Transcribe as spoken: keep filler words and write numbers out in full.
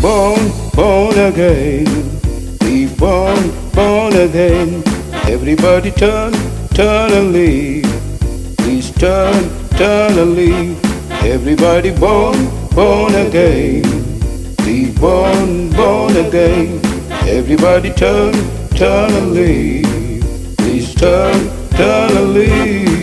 born, born again. Be born, born again. Everybody turn, turn and leave. Please turn, turn and leave. Everybody born, born again. Be born, born again. Everybody turn, turn and leave. Please turn, turn and leave.